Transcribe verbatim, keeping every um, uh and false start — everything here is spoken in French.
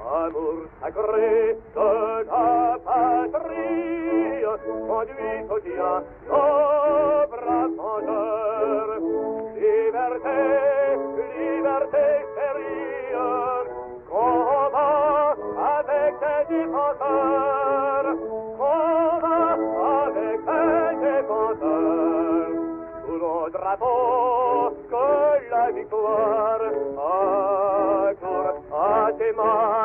Amour sacré de la patrie, conduit au bien nos braves songeurs. Liberté, liberté chérie, combat avec tes défenseurs, combat avec tes défenseurs. Sous nos drapeaux que la victoire accourt à tes mains.